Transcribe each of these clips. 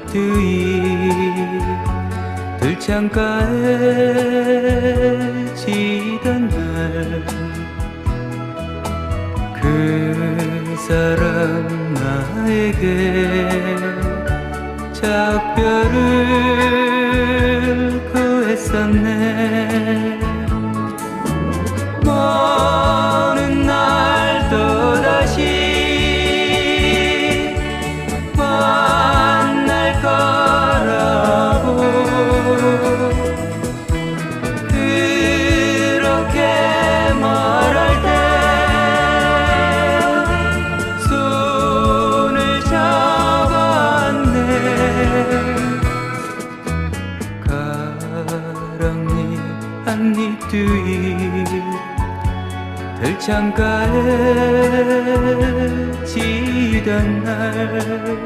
뒤 들창가에 지던 날 그 사람 나에게 작별을 고했었네. 먼 날 또다시 만날 거라고 그렇게 말할 때 손을 잡았네. 가랑잎 한잎 뒤 들창가에 지던 날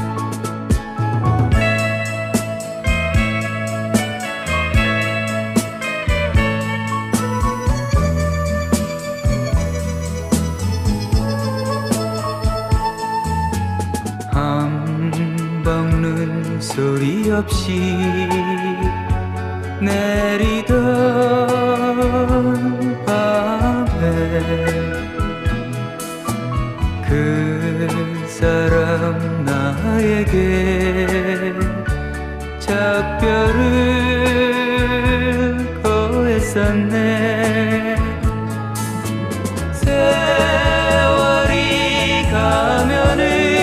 한 방울 소리 없이 내리던 밤에 그 사람 나에게 작별을 고했었네. 세월이 가면은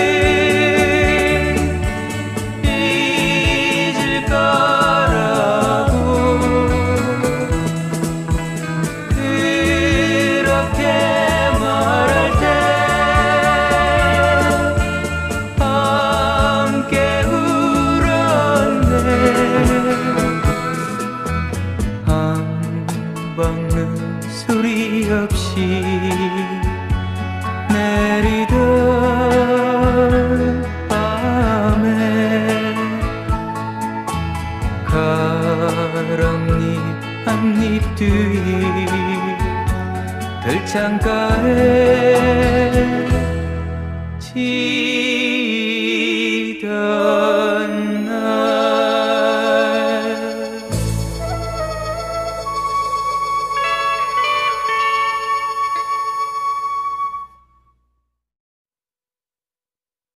잊을 거라고 그렇게 말할 때 함께 울었네. 한 방울 소리 없이 내리던 밤에 가랑잎 한잎 뒤 들창가에 지던